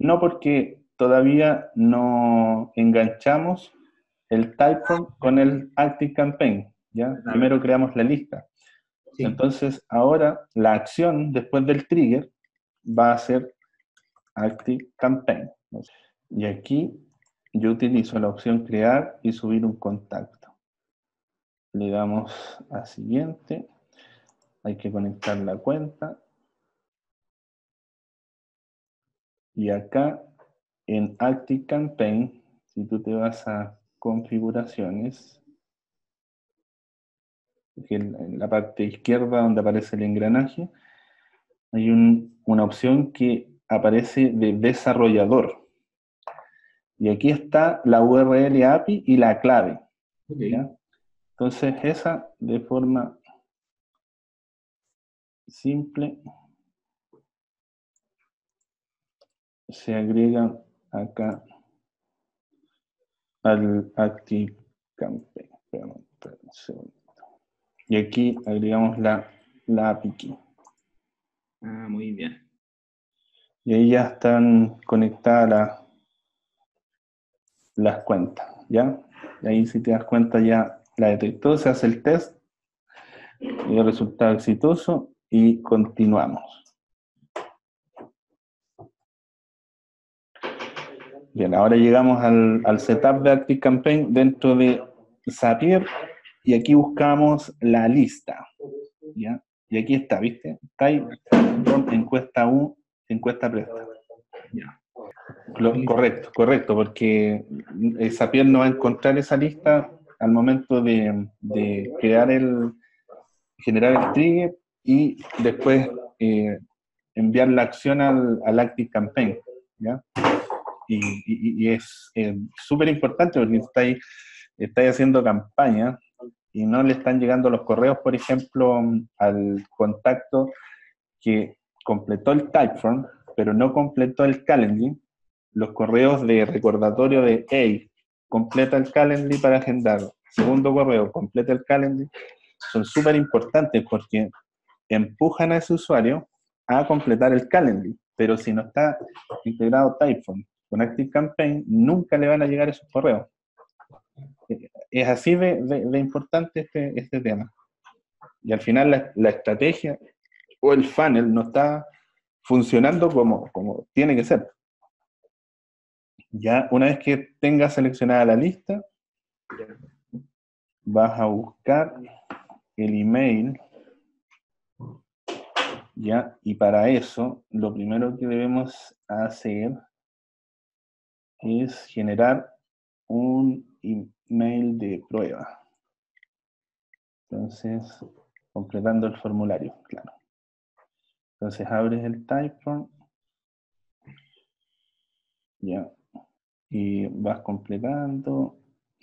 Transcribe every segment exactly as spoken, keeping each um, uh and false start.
No, porque todavía no enganchamos el Typeform con el ActiveCampaign, ¿ya? ¿Verdad? Primero creamos la lista. Sí. Entonces, ahora la acción después del trigger va a ser ActiveCampaign. Y aquí yo utilizo la opción crear y subir un contacto. Le damos a siguiente. Hay que conectar la cuenta. Y acá en ActiveCampaign, si tú te vas a configuraciones, que en la parte izquierda donde aparece el engranaje, hay un, una opción que aparece de desarrollador. Y aquí está la U R L A P I y la clave. Ok. ¿Ya? Entonces esa de forma simple se agrega acá al ActiveCampaign. Espérame, espérame un segundo. Y aquí agregamos la, la A P I key. Ah, muy bien. Y ahí ya están conectadas la, las cuentas, ¿ya? Y ahí si te das cuenta ya la detectó, se hace el test, y el resultado exitoso y continuamos. Bien, ahora llegamos al, al setup de ActiveCampaign dentro de Zapier y aquí buscamos la lista, ¿ya? Y aquí está, ¿viste? Está ahí, encuesta uno, encuesta presta. Ya. Lo, correcto, correcto, porque eh, Zapier no va a encontrar esa lista al momento de, de crear el, generar el trigger y después eh, enviar la acción al, al ActiveCampaign, ¿ya? Y, y, y es eh, súper importante porque estáis, estáis haciendo campaña y no le están llegando los correos, por ejemplo, al contacto que completó el Typeform, pero no completó el Calendly, los correos de recordatorio de, hey, completa el Calendly para agendar. Segundo correo, completa el Calendly. Son súper importantes porque empujan a ese usuario a completar el Calendly, pero si no está integrado Typeform con ActiveCampaign, nunca le van a llegar esos correos. Es así de, de, de importante este, este tema. Y al final la, la estrategia o el funnel no está funcionando como, como tiene que ser. Ya una vez que tengas seleccionada la lista, vas a buscar el email, ya, y para eso lo primero que debemos hacer es generar un email de prueba. Entonces, completando el formulario, claro. Entonces abres el Typeform, ya, y vas completando.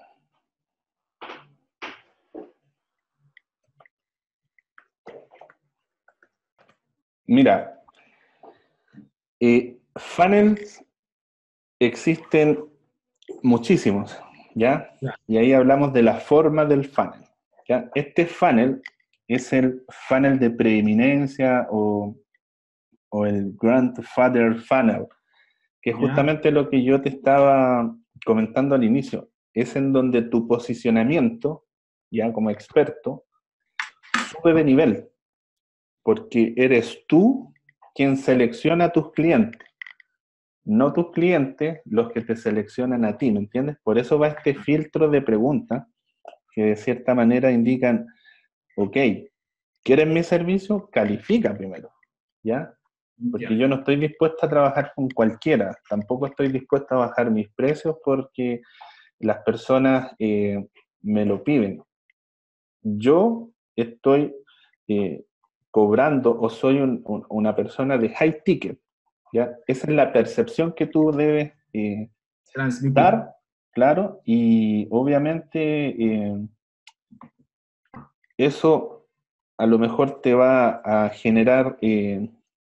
Mira, eh, funnels existen muchísimos, ¿ya? Ya. Y ahí hablamos de la forma del funnel, ¿ya? Este funnel es el funnel de preeminencia o, o el grandfather funnel, que es Ya. justamente lo que yo te estaba comentando al inicio. Es en donde tu posicionamiento, ya como experto, sube de nivel, porque eres tú quien selecciona a tus clientes, no tus clientes los que te seleccionan a ti, ¿me entiendes? Por eso va este filtro de preguntas que de cierta manera indican, ok, ¿quieres mi servicio? Califica primero, ¿ya? Porque Ya. yo no estoy dispuesto a trabajar con cualquiera, tampoco estoy dispuesto a bajar mis precios porque las personas eh, me lo piden. Yo estoy eh, cobrando o soy un, un, una persona de high ticket, ¿ya? Esa es la percepción que tú debes eh, Transmitir. dar, claro, y obviamente eh, eso a lo mejor te va a generar eh,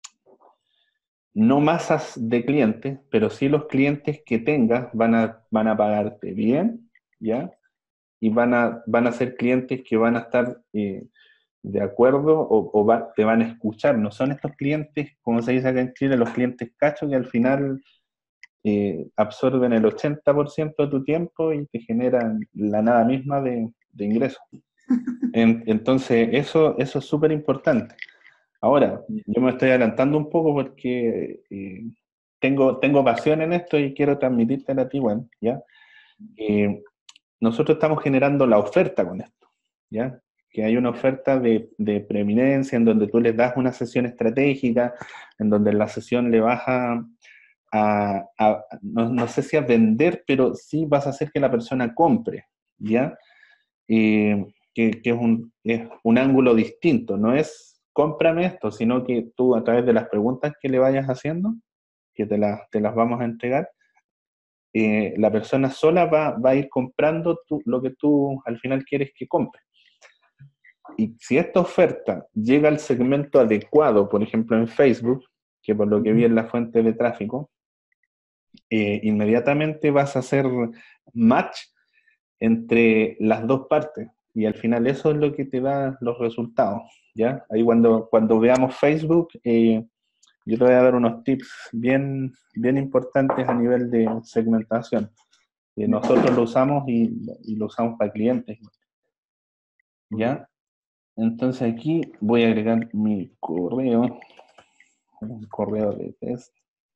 no masas de clientes, pero sí los clientes que tengas van a, van a pagarte bien, ¿ya? Y van a, van a ser clientes que van a estar eh, de acuerdo o, o va, te van a escuchar. No son estos clientes, como se dice acá en Chile, los clientes cachos que al final eh, absorben el ochenta por ciento de tu tiempo y te generan la nada misma de, de ingresos. En, entonces, eso, eso es súper importante. Ahora, yo me estoy adelantando un poco porque eh, tengo, tengo pasión en esto y quiero transmitirte a ti, bueno, ¿ya? Eh, nosotros estamos generando la oferta con esto, ¿ya? Que hay una oferta de, de preeminencia en donde tú les das una sesión estratégica, en donde en la sesión le vas a, a, a no, no, sé si a vender, pero sí vas a hacer que la persona compre, ¿ya? Eh, que, que es, un, es un ángulo distinto, no es cómprame esto, sino que tú a través de las preguntas que le vayas haciendo, que te, la, te las vamos a entregar, eh, la persona sola va, va a ir comprando tu, lo que tú al final quieres que compre. Y si esta oferta llega al segmento adecuado, por ejemplo en Facebook, que por lo que vi en la fuente de tráfico, eh, inmediatamente vas a hacer match entre las dos partes. Y al final eso es lo que te da los resultados, ¿ya? Ahí cuando, cuando veamos Facebook, eh, yo te voy a dar unos tips bien, bien importantes a nivel de segmentación. Eh, nosotros lo usamos y, y lo usamos para clientes, ¿ya? Entonces aquí voy a agregar mi correo, un correo de test,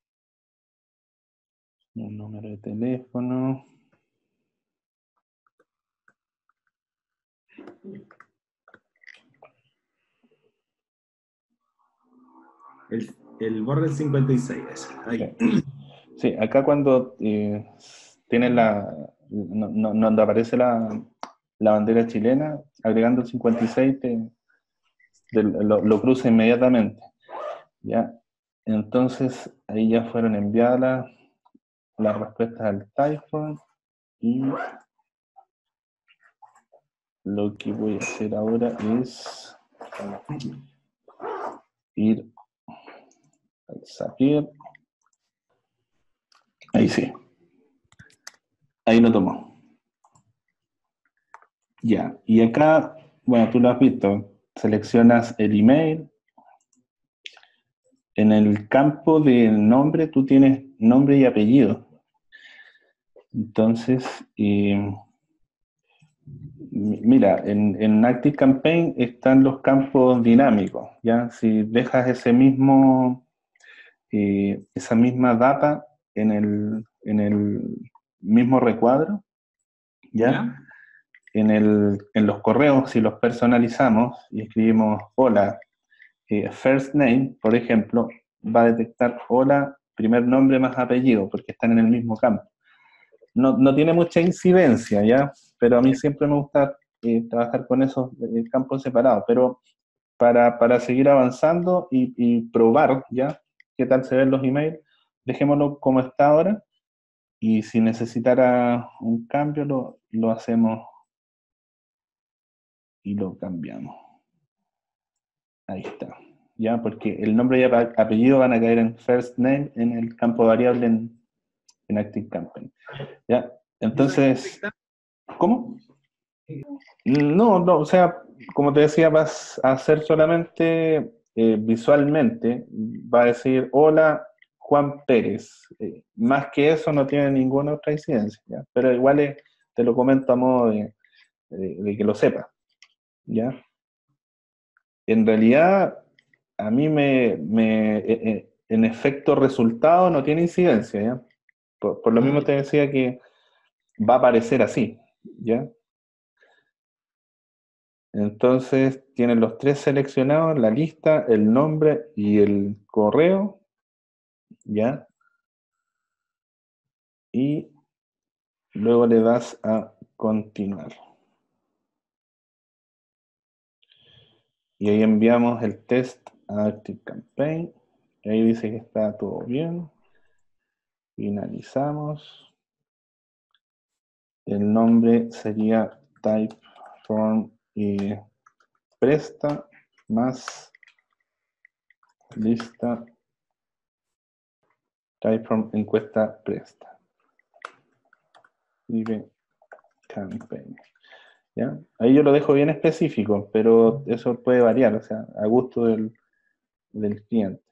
un número de teléfono. El, el borde cincuenta y seis, ahí. Sí, sí, acá cuando eh, tienes la, no, no, donde aparece la, la bandera chilena, agregando el cincuenta y seis te, te lo, lo cruza inmediatamente, ¿ya? Entonces ahí ya fueron enviadas las, las respuestas al Typeform y lo que voy a hacer ahora es ir al Zapier. Ahí sí. Ahí lo tomó. Ya. Y acá, bueno, tú lo has visto. Seleccionas el email. En el campo del nombre tú tienes nombre y apellido. Entonces, eh, mira, en, en ActiveCampaign están los campos dinámicos, ¿ya? Si dejas ese mismo, eh, esa misma data en el, en el mismo recuadro, ¿ya? ¿Ya? En, el, en los correos, si los personalizamos y escribimos hola, eh, first name, por ejemplo, va a detectar hola, primer nombre más apellido, porque están en el mismo campo. No, no tiene mucha incidencia, ¿ya? Pero a mí siempre me gusta eh, trabajar con esos eh, campos separados, pero para, para seguir avanzando y, y probar, ¿ya? ¿Qué tal se ven los emails? Dejémoslo como está ahora, y si necesitara un cambio, lo, lo hacemos y lo cambiamos. Ahí está. ¿Ya? Porque el nombre y apellido van a caer en first name en el campo variable en, en ActiveCampaign. ¿Ya? Entonces, ¿cómo? No, no, o sea, como te decía, vas a hacer solamente eh, visualmente, va a decir, hola, Juan Pérez. Eh, más que eso no tiene ninguna otra incidencia, ¿ya? Pero igual es, te lo comento a modo de, de, de que lo sepa, ¿ya? En realidad, a mí me, me eh, eh, en efecto resultado no tiene incidencia, ¿ya? Por, por lo mismo te decía que va a aparecer así, ¿ya? Entonces tienen los tres seleccionados, la lista, el nombre y el correo, ¿ya? Y luego le das a continuar. Y ahí enviamos el test a ActiveCampaign. Ahí dice que está todo bien. Finalizamos. El nombre sería Typeform y presta más lista Typeform encuesta presta. Vive campaign. ¿Ya? Ahí yo lo dejo bien específico, pero eso puede variar, o sea, a gusto del, del cliente.